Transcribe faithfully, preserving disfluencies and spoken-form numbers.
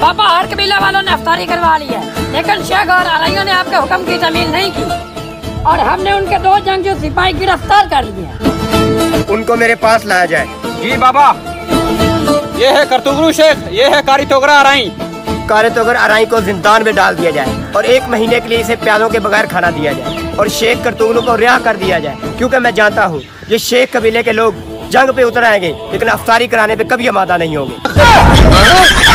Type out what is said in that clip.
पापा हर कबीला वालों ने अफ्तारी करवा ली है, लेकिन शेख और आरइयों ने आपके हुक्म की तमील नहीं की और हमने उनके दो जंगजू सिपाही गिरफ्तार कर लिए हैं। उनको मेरे पास लाया जाए। जी बाबा। ये है करतुगरू शेख, ये है कारी तोगरा आराई। कारी तोगर आराई को जिंदान में डाल दिया जाए और एक महीने के लिए इसे प्यालों के बगैर खाना दिया जाए और शेख करतुगरू को रिहा कर दिया जाए, क्योंकि मैं जानता हूँ ये शेख कबीले के लोग जंग पे उतर आएंगे लेकिन अफ्तारी कराने पे कभी आमादा नहीं होंगे।